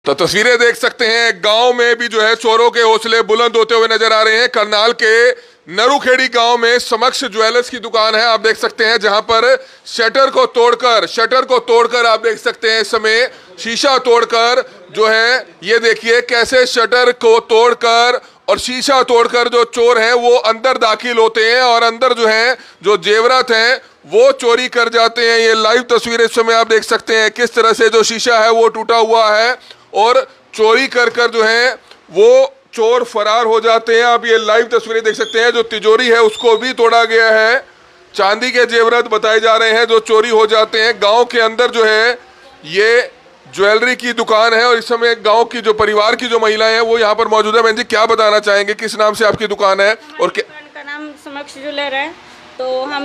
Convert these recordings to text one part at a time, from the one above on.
तो तस्वीरें देख सकते हैं, गांव में भी जो है चोरों के हौसले बुलंद होते हुए नजर आ रहे हैं। करनाल के नरूखेड़ी गांव में समक्ष ज्वेलर्स की दुकान है, आप देख सकते हैं, जहां पर शटर को तोड़कर आप देख सकते हैं इस समय शीशा तोड़कर जो है, ये देखिए कैसे शटर को तोड़कर और शीशा तोड़कर जो चोर हैं वो अंदर दाखिल होते हैं और अंदर जो है जो जेवरात हैं वो चोरी कर जाते हैं। ये लाइव तस्वीरें इस समय आप देख सकते हैं किस तरह से जो शीशा है वो टूटा हुआ है और चोरी कर जो है वो चोर फरार हो जाते हैं। आप ये लाइव तस्वीरें देख सकते हैं, जो तिजोरी है उसको भी तोड़ा गया है। चांदी के जेवरात बताए जा रहे हैं जो चोरी हो जाते हैं। गांव के अंदर जो है ये ज्वेलरी की दुकान है और इस समय गांव की जो परिवार की जो महिलाएं हैं वो यहाँ पर मौजूद है। बहन जी, क्या बताना चाहेंगे, किस नाम से आपकी दुकान है? और दुकान का नाम समक्ष ज्वेलर है। तो हम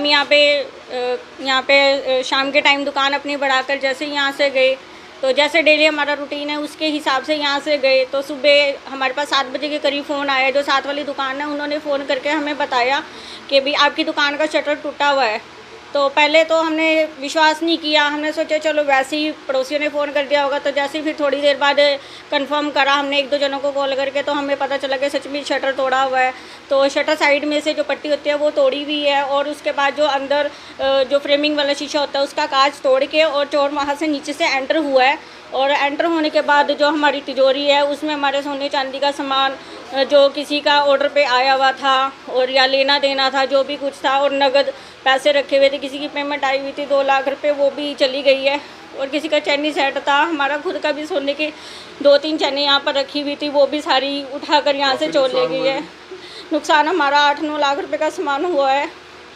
यहाँ पे शाम के टाइम दुकान अपनी बढ़ाकर जैसे यहाँ से गए, तो जैसे डेली हमारा रूटीन है उसके हिसाब से यहाँ से गए, तो सुबह हमारे पास 7 बजे के करीब फ़ोन आया। जो साथ वाली दुकान है उन्होंने फ़ोन करके हमें बताया कि भाई आपकी दुकान का शटर टूटा हुआ है। तो पहले तो हमने विश्वास नहीं किया, हमने सोचा चलो वैसे ही पड़ोसियों ने फ़ोन कर दिया होगा। तो जैसे ही फिर थोड़ी देर बाद कंफर्म करा हमने 1-2 जनों को कॉल करके, तो हमें पता चला कि सच में शटर तोड़ा हुआ है। तो शटर साइड में से जो पट्टी होती है वो तोड़ी हुई है और उसके बाद जो अंदर जो फ्रेमिंग वाला शीशा होता है उसका कांच तोड़ के और चोर वहाँ से नीचे से एंटर हुआ है। और एंटर होने के बाद जो हमारी तिजोरी है उसमें हमारे सोने चांदी का सामान जो किसी का ऑर्डर पे आया हुआ था और या लेना देना था जो भी कुछ था, और नगद पैसे रखे हुए थे, किसी की पेमेंट आई हुई थी 2 लाख रुपए, वो भी चली गई है। और किसी का चैनी सेट था, हमारा खुद का भी सोने की 2-3 चैनी यहाँ पर रखी हुई थी, वो भी सारी उठाकर यहाँ से चोर ले गई है। नुकसान हमारा 8-9 लाख रुपए का सामान हुआ है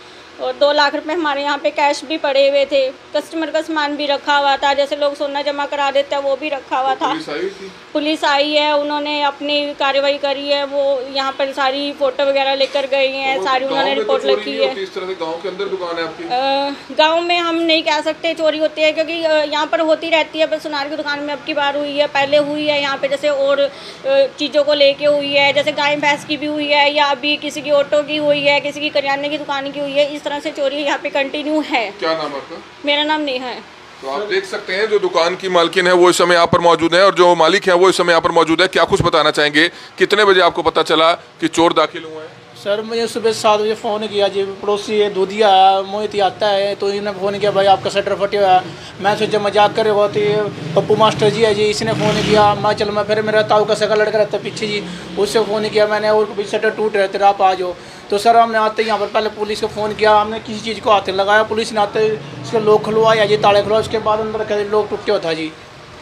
और 2 लाख रुपए हमारे यहाँ पे कैश भी पड़े हुए थे। कस्टमर का सामान भी रखा हुआ था, जैसे लोग सोना जमा करा देते हैं वो भी रखा हुआ था। पुलिस आई है, उन्होंने अपनी कार्रवाई करी है, वो यहाँ पर सारी फोटो वगैरह लेकर गए हैं, सारी उन्होंने रिपोर्ट लिखी है। इस तरह से गांव के अंदर दुकान है आपकी? गांव में हम नहीं कह सकते चोरी होती है, क्योंकि यहाँ पर होती रहती है। बस सुनार की दुकान में अब की बार हुई है, पहले हुई है यहाँ पे जैसे और चीज़ों को लेके हुई है, जैसे गाय भैंस की भी हुई है, या अभी किसी की ऑटो की हुई है, किसी की करियाने की दुकान की हुई है। इस तरह से चोरी यहाँ पे कंटिन्यू है। क्या नाम आपका? मेरा नाम नेहा है। तो आप देख सकते हैं जो दुकान की मालकिन है वो इस समय यहाँ पर मौजूद है और जो मालिक है वो इस समय यहाँ पर मौजूद है। क्या कुछ बताना चाहेंगे, कितने बजे आपको पता चला कि चोर दाखिल हुए हैं? सर मुझे सुबह 7 बजे फ़ोन किया जी, पड़ोसी है दूधिया मोहित आता है, तो इन्होंने फ़ोन किया भाई आपका शटर फटे हुआ है। मैं सोचा मजाक कर रहे होती है, पप्पू मास्टर जी है जी, इसने फ़ोन किया। मैं चल मैं फिर मेरा ताऊ का सगा लड़का रहता है पीछे जी, उससे फ़ोन किया मैंने, और शटर टूट रहे थे आप आ जाओ। तो सर हमने आते यहाँ पर पहले पुलिस को फ़ोन किया, हमने किसी चीज़ को हाथ लगाया, पुलिस ने आते इसके लोग खुलवाया जी, ताले खुलवाया, उसके बाद अंदर लोग टूटे हुआ था जी।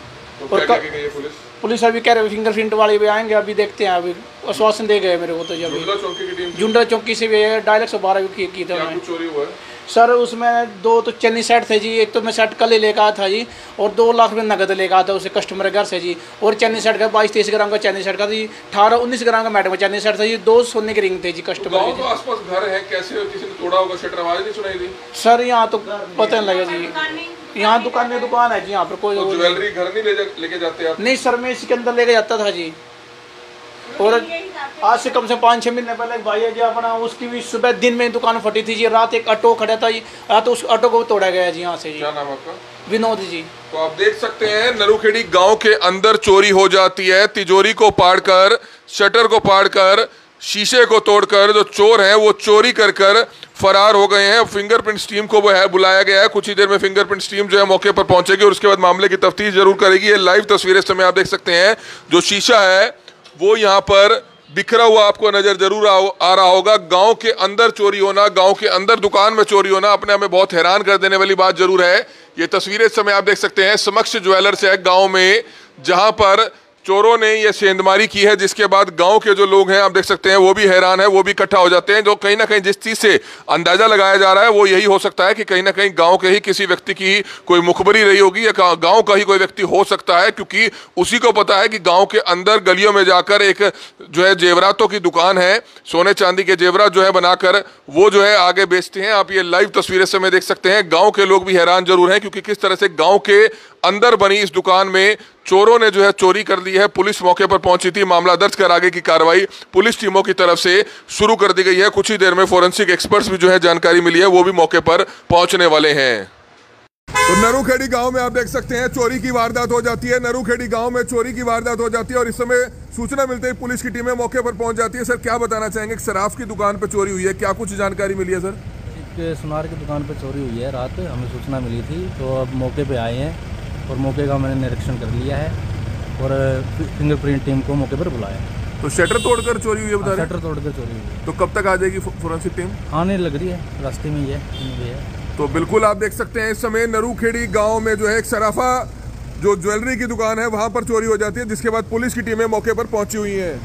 तो और पुलिस अभी कह रहे फिंगरप्रिंट वाले भी आएंगे, अभी देखते हैं, अभी आश्वासन दे गए मेरे को। तो जब जुंडा चौकी से भी डायरेक्ट 112 भी की था। चोरी हुआ है सर उसमें 2 तो चन्नी सेट थे जी, एक तो मैं सेट कल ही लेकर आया था जी, और 2 लाख रुपये नगद लेकर आया था उसे कस्टमर घर से जी। और चन्नी सेट का 22-23 ग्राम का चन्नी सेट का जी, 18-19 ग्राम का मैडम का चन्नी सेट था जी, 2 सोने के रिंग थे जी कस्टमर के। तो आसपास घर है, कैसे किसी ने तोड़ा होगा शटर, आवाज नहीं सुनाई दी? सर यहाँ तो पता नहीं लगा जी, यहाँ दुकान है जी, यहाँ पर कोई ज्वेलरी घर नहीं लेके जाते आप? नहीं सर, मैं इसके अंदर लेके जाता था जी। और आज से कम से 5-6 महीने पहले एक भाई है जी अपना, उसकी भी सुबह दिन में दुकान फटी थी जी, रात एक ऑटो खड़ा था जी, रात उस ऑटो को तोड़ा गया जी यहाँ से जी। क्या नाम आपका? विनोद जी। तो आप देख सकते हैं नरूखेड़ी गांव के अंदर चोरी हो जाती है। तिजोरी को पाड़कर, शटर को पाड़कर, शीशे को तोड़कर जो चोर हैं वो चोरी कर फरार हो गए हैं। फिंगरप्रिंट टीम को वो है बुलाया गया है, कुछ ही देर में फिंगरप्रिंट टीम जो है मौके पर पहुंचेगी और उसके बाद मामले की तफ्तीश जरूर करेगी। ये लाइव तस्वीरें इस समय आप देख सकते हैं, जो शीशा है वो यहाँ पर बिखरा हुआ आपको नजर जरूर आ रहा होगा। गांव के अंदर चोरी होना, गांव के अंदर दुकान में चोरी होना अपने आप में बहुत हैरान कर देने वाली बात जरूर है। ये तस्वीरें इस समय आप देख सकते हैं समक्ष ज्वेलर्स है गांव में, जहां पर चोरों ने ये सेंधमारी की है, जिसके बाद गांव के जो लोग हैं आप देख सकते हैं वो भी हैरान है, वो भी इकट्ठा हो जाते हैं। जो कहीं ना कहीं जिस चीज से अंदाजा लगाया जा रहा है वो यही हो सकता है कि कहीं ना कहीं गांव के ही किसी व्यक्ति की कोई मुखबरी रही होगी या गांव का ही कोई व्यक्ति हो सकता है, क्योंकि उसी को पता है कि गांव के अंदर गलियों में जाकर एक जो है जेवरातों की दुकान है, सोने चांदी के जेवरात जो है बनाकर वो जो है आगे बेचते हैं। आप ये लाइव तस्वीरें समय देख सकते हैं। गाँव के लोग भी हैरान जरूर हैं, क्योंकि किस तरह से गाँव के अंदर बनी इस दुकान में चोरों ने जो है चोरी कर ली है। पुलिस मौके पर पहुंची थी, मामला दर्ज कर आगे की कार्रवाई पुलिस टीमों की तरफ से शुरू कर दी गई है। कुछ ही देर में फोरेंसिक एक्सपर्ट्स भी जो है जानकारी मिली है वो भी मौके पर पहुंचने वाले हैं। तो नरूखेड़ी गांव में आप देख सकते हैं चोरी की वारदात हो जाती है। नरूखेड़ी गांव में चोरी की वारदात हो जाती है और इस समय सूचना मिलते ही पुलिस की टीमें मौके पर पहुंच जाती है। सर, क्या बताना चाहेंगे कि शराब की दुकान पर चोरी हुई है, क्या कुछ जानकारी मिली है? सर, एक सुनार की दुकान पर चोरी हुई है, रात हमें सूचना मिली थी, तो अब मौके पे आए हैं और मौके का मैंने निरीक्षण कर लिया है और फिंगरप्रिंट टीम को मौके पर बुलाया। तो शटर तोड़कर चोरी हुई है, बता रहे? शटर तोड़कर चोरी हुई है। तो कब तक आ जाएगी फोरेंसिक टीम? आने लग रही है, रास्ते में ही है। तो बिल्कुल आप देख सकते हैं इस समय नरूखेड़ी गांव में जो है एक सराफा जो ज्वेलरी की दुकान है वहां पर चोरी हो जाती है, जिसके बाद पुलिस की टीमें मौके पर पहुंची हुई हैं।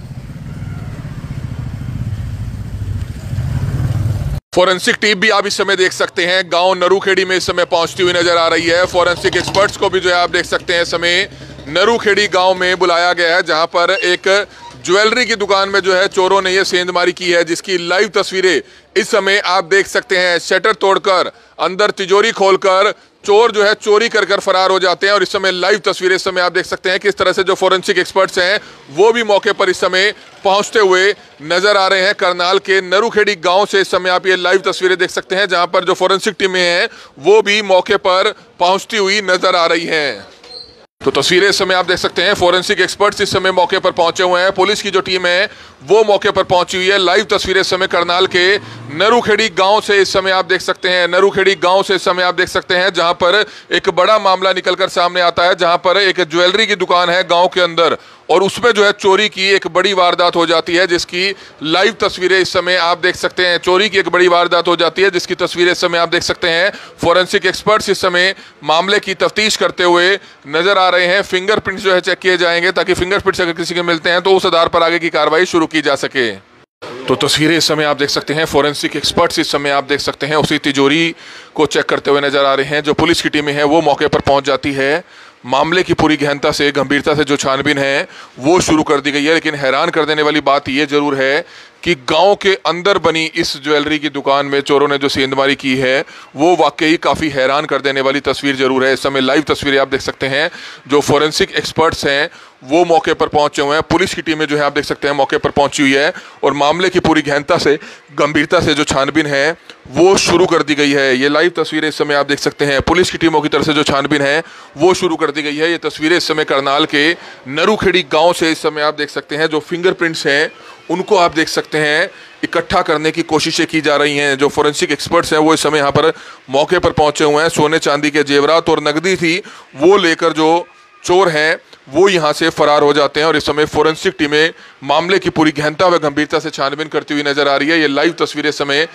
फोरेंसिक टीम भी आप इस समय देख सकते हैं गांव नरूखेड़ी में इस समय पहुंचती हुई नजर आ रही है। फोरेंसिक एक्सपर्ट्स को भी जो है आप देख सकते हैं इस समय नरूखेड़ी गांव में बुलाया गया है, जहां पर एक ज्वेलरी की दुकान में जो है चोरों ने ये सेंधमारी की है, जिसकी लाइव तस्वीरें इस समय आप देख सकते हैं। शटर तोड़कर अंदर तिजोरी खोलकर चोर जो है चोरी कर फरार हो जाते हैं और इस समय लाइव तस्वीरें इस समय आप देख सकते हैं किस तरह से जो फोरेंसिक एक्सपर्ट्स हैं वो भी मौके पर इस समय पहुंचते हुए नजर आ रहे हैं। करनाल के नरूखेड़ी गांव से इस समय आप ये लाइव तस्वीरें देख सकते हैं, जहां पर जो फोरेंसिक टीमें हैं वो भी मौके पर पहुंचती हुई नजर आ रही हैं। तो तस्वीरें इस समय आप देख सकते हैं, फोरेंसिक एक्सपर्ट्स इस समय मौके पर पहुंचे हुए हैं, पुलिस की जो टीम है वो मौके पर पहुंची हुई है। लाइव तस्वीरें इस समय करनाल के नरूखेड़ी गांव से इस समय आप देख सकते हैं, नरूखेड़ी गांव से इस समय आप देख सकते हैं, जहां पर एक बड़ा मामला निकलकर सामने आता है, जहां पर एक ज्वेलरी की दुकान है गांव के अंदर और उसमें जो है चोरी की एक बड़ी वारदात हो जाती है, जिसकी लाइव तस्वीरें इस समय आप देख सकते हैं। चोरी की एक बड़ी वारदात हो जाती है जिसकी तस्वीरें इस समय आप देख सकते हैं। फोरेंसिक एक्सपर्ट्स इस समय मामले की तफ्तीश करते हुए नजर आ रहे हैं। फिंगरप्रिंट्स जो है चेक किए जाएंगे ताकि फिंगरप्रिंट्स अगर किसी के मिलते हैं तो उस आधार पर आगे की कार्रवाई शुरू की जा सके। तो तस्वीरें इस समय आप देख सकते हैं, फोरेंसिक एक्सपर्ट्स इस समय आप देख सकते हैं उसी तिजोरी को चेक करते हुए नजर आ रहे हैं। जो पुलिस की टीमें हैं वो मौके पर पहुंच जाती है। मामले की पूरी गहनता से गंभीरता से जो छानबीन है वो शुरू कर दी गई है, लेकिन हैरान कर देने वाली बात ये जरूर है कि गांव के अंदर बनी इस ज्वेलरी की दुकान में चोरों ने जो सेंधमारी की है वो वाकई काफ़ी हैरान कर देने वाली तस्वीर जरूर है। इस समय लाइव तस्वीरें आप देख सकते हैं, जो फोरेंसिक एक्सपर्ट्स हैं वो मौके पर पहुंचे हुए हैं, पुलिस की टीमें जो है आप देख सकते हैं मौके पर पहुंची हुई है और मामले की पूरी गहनता से गंभीरता से जो छानबीन है वो शुरू कर दी गई है। ये लाइव तस्वीरें इस समय आप देख सकते हैं, पुलिस की टीमों की तरफ से जो छानबीन है वो शुरू कर दी गई है। ये तस्वीरें इस समय करनाल के नरूखेड़ी गांव से इस समय आप देख सकते हैं। जो फिंगरप्रिंट्स हैं उनको आप देख सकते हैं इकट्ठा करने की कोशिशें की जा रही हैं। जो फोरेंसिक एक्सपर्ट्स हैं वो इस समय यहाँ पर मौके पर पहुंचे हुए हैं। सोने चांदी के जेवरात और नकदी थी वो लेकर जो चोर हैं वो यहाँ से फरार हो जाते हैं और इस समय फोरेंसिक टीमें मामले की पूरी गहनता व गंभीरता से छानबीन करती हुई नजर आ रही है। ये लाइव तस्वीरें समय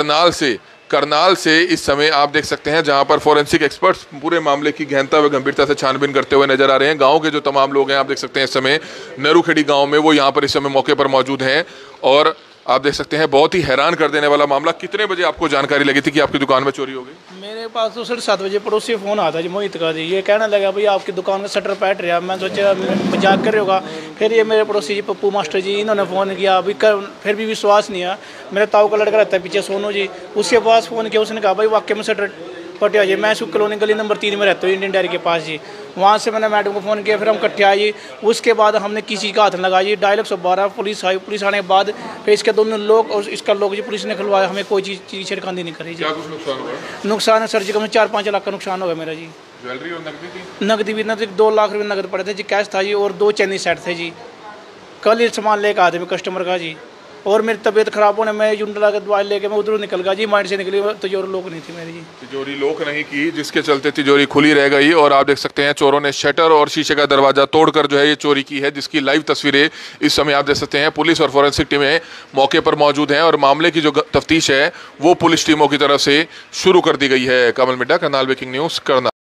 करनाल से इस समय आप देख सकते हैं, जहां पर फोरेंसिक एक्सपर्ट्स पूरे मामले की गहनता व गंभीरता से छानबीन करते हुए नजर आ रहे हैं। गांव के जो तमाम लोग हैं आप देख सकते हैं इस समय नरूखेड़ी गांव में वो यहां पर इस समय मौके पर मौजूद हैं और आप देख सकते हैं बहुत ही हैरान कर देने वाला मामला। कितने बजे आपको जानकारी लगी थी कि आपकी दुकान में चोरी हो गई? मेरे पास तो 7:30 बजे पड़ोसी फ़ोन आता जी, मोहित का जी, ये कहने लगा भाई आपकी दुकान का शटर पैट रहा। मैं सोचा मजाक कर रहे होगा। फिर ये मेरे पड़ोसी जी पप्पू मास्टर जी इन्होंने फ़ोन किया, अभी फिर भी विश्वास नहीं है। मेरे ताऊ का लड़का रहता है पीछे सोनू जी, उसके पास फ़ोन किया, उसने कहा भाई वाकई में शटर पटिया जी। मैं सुख कॉलोनी गली नंबर 3 में रहता हूँ, इंडियन डेयरी के पास जी। वहाँ से मैंने मैडम को फ़ोन किया, फिर हम इकट्ठे आए जी। उसके बाद हमने किसी का हाथ लगा जी, डायल 112 पुलिस आई। पुलिस आने के बाद फिर इसके दोनों लोग और इसका लोग जी पुलिस ने खुलवाया, हमें कोई चीज़ छिड़कानी नहीं करी जी। क्या कुछ नुकसान हुआ? नुकसान है सर जी, कम से 4-5 लाख का नुकसान हो गया मेरा जी। ज्वेलरी और नकदी थी? नकदी भी नकदी 2 लाख रुपये नकद पड़े थे जी, कैश था जी और 2 चैनी सेट थे जी। कल ही सामान लेकर आते मैं कस्टमर का जी, और मेरी तबीयत खराब होने में यूंडला का दवाई लेके मैं उधर निकल गया जी, माइंड से निकली। तिजोरी लॉक नहीं थी मेरी जी, तिजोरी लॉक नहीं की, जिसके चलते तिजोरी खुली रह गई और आप देख सकते हैं चोरों ने शटर और शीशे का दरवाजा तोड़कर जो है ये चोरी की है, जिसकी लाइव तस्वीरें इस समय आप देख सकते हैं। पुलिस और फोरेंसिक टीमें मौके पर मौजूद हैं और मामले की जो तफ्तीश है वो पुलिस टीमों की तरफ से शुरू कर दी गई है। Kamal Midda, Karnal breaking news, Karnal.